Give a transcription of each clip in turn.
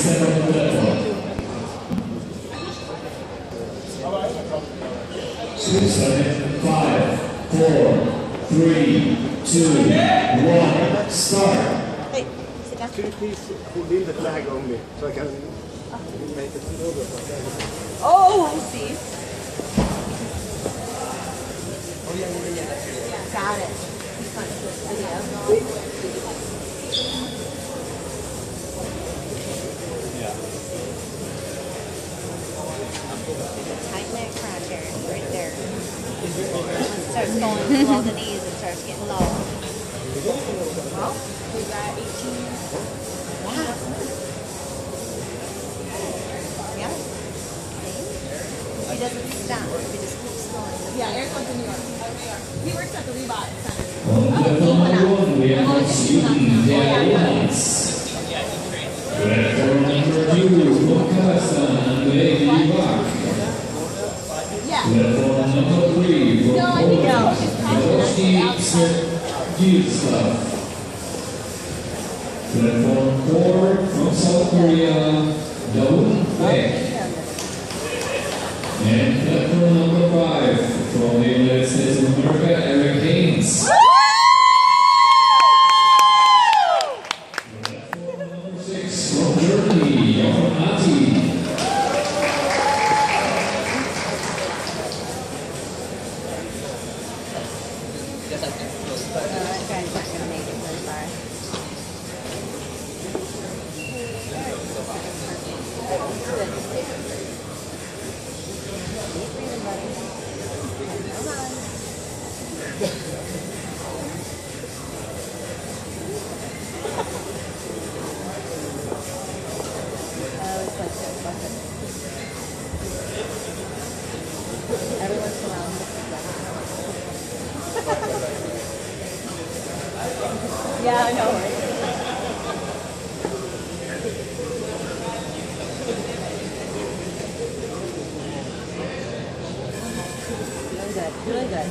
step on the platform. So we start in 5, 4, 3, 2, 1, start. Hey, sit down. Could you please build the flag only so I can make it over? Oh, I see. Got it. Tighten that crotch area right there. When it starts going below the knees, it starts getting low. Well, we got 18. Wow. Yeah. He doesn't stop. He just keeps going. Yeah, Eric comes to New York. He works at the Reebok Center. On platform number 1, we have Sweden, Diamonds. Platform number 2, from Kazakhstan, Andrei Rybak. Yeah. Platform number 3, from Poland, Milosti Serdivslav. Platform 4, from South Korea, Daun Baek. And platform number 5, from the United States of America, Eric Haynes. Platform number 6, from Germany, Jochen Ati. That guy's not going to make it very far. Keep breathing, buddy. Come on. It's like this. Every once in a while, yeah, I know. Doing good, doing good.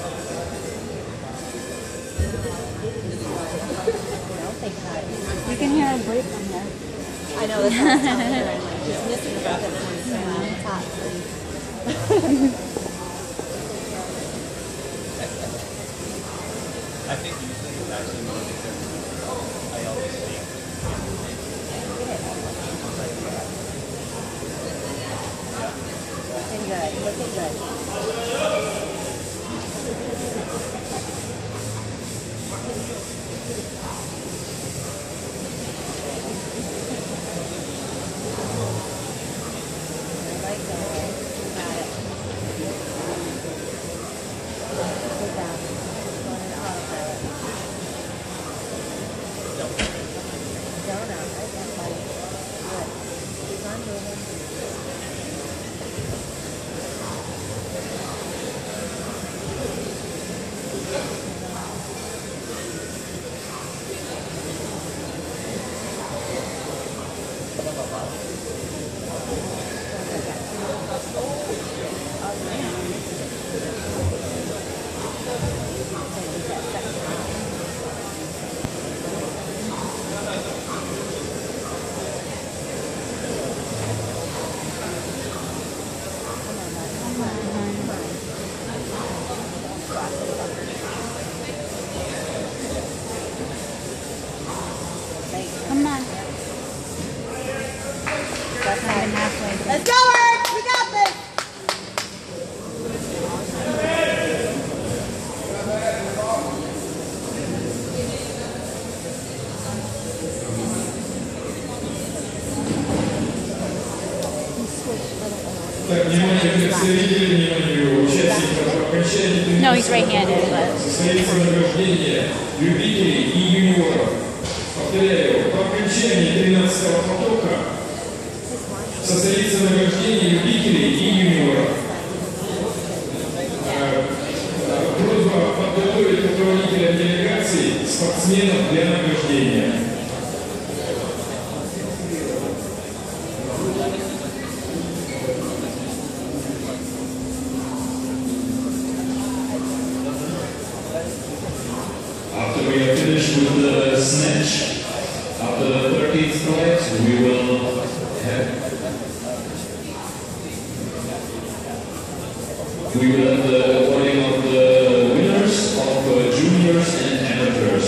No, think about it. You can hear a break on there. I know that's what I'm telling her. I'm like, she's missing about that one, so I'm top three. I think usually it's actually more because I always think. Looking good, looking good. Right there. Got it. Good job. Going into autopilot. Donut, right there, buddy. Good. Keep on moving. Come on. That's not even halfway. Let's go, Eric! We got this! Так, внимание представителей, внимание участников окончания тренировки. No, he's right-handed, but... Состоится награждение любителей и юниоров. Повторяю, по окончании 13-го потока состоится награждение любителей и юниоров. Просьба подготовить руководителя делегации спортсменов для награждения. After we are finished with the snatch, after the 13th flight, we will We will have the awarding of the winners of juniors and amateurs.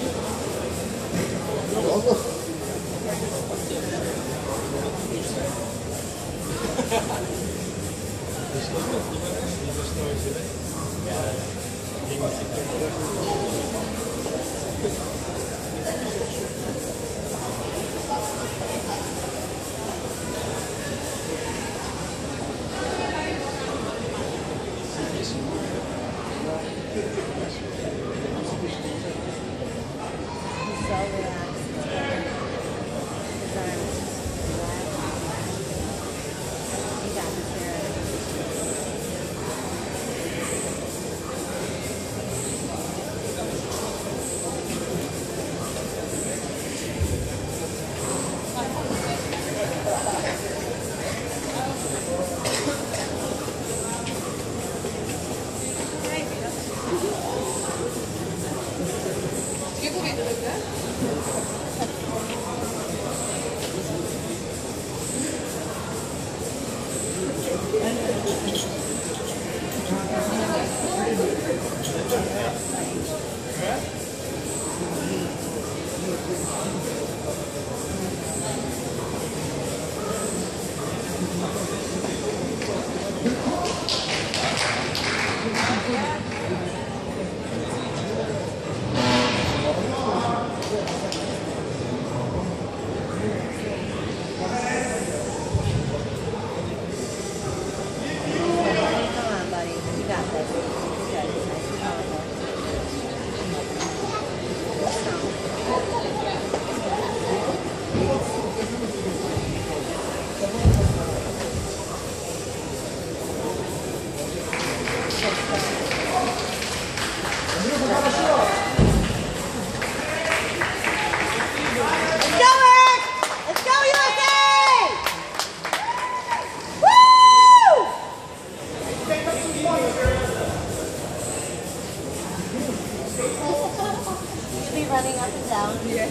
Running up and down. Yeah. You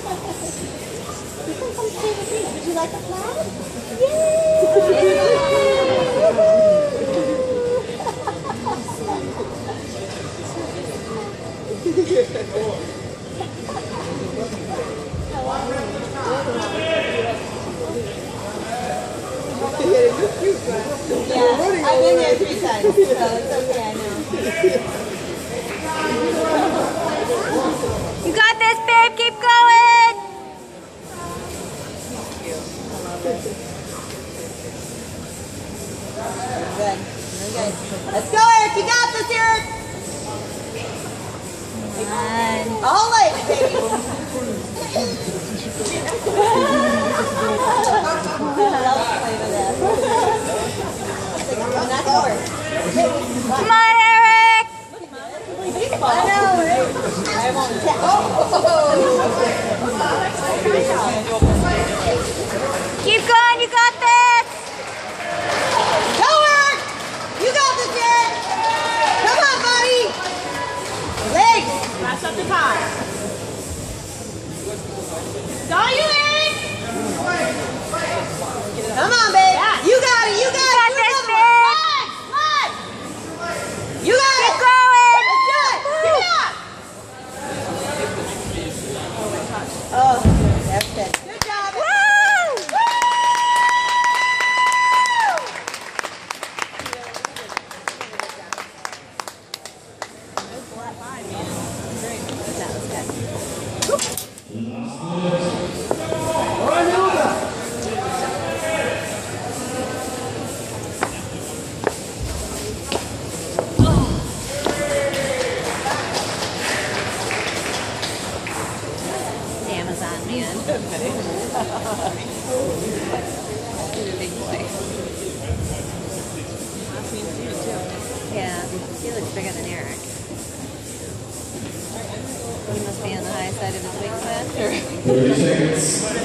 can come stay with me. Would you like a flag? Yeah, I've been there 3 times, so it's okay, I know. You got this, babe. Keep going. Good. Okay. Let's go, Eric. You got this, Eric. All legs, baby. Come on, Eric. I know, right? I won't tell. Keep going. You got this. Go, Eric! You got this, Eric! Come on, buddy! Legs! Pass up the pie. Go, you, Eric! Come on, babe! You got it! You got it! got this, Do another babe. one. Legs! You got Keep it! going. Let's do it! Keep it up! Oh, that's good. Good job! Woo! Amazon man. He's a big boy. Yeah, he looks bigger than Eric. He must be on the high side of his wingspan. 30 seconds.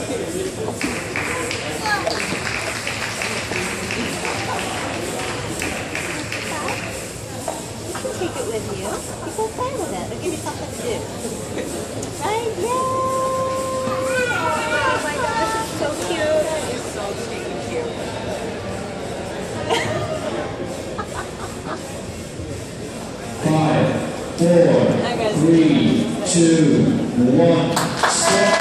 Take it with you. You go play with it. They'll give you something to do. Right? Yeah! Oh my gosh, it's so cute. 3, 2, 1, stop.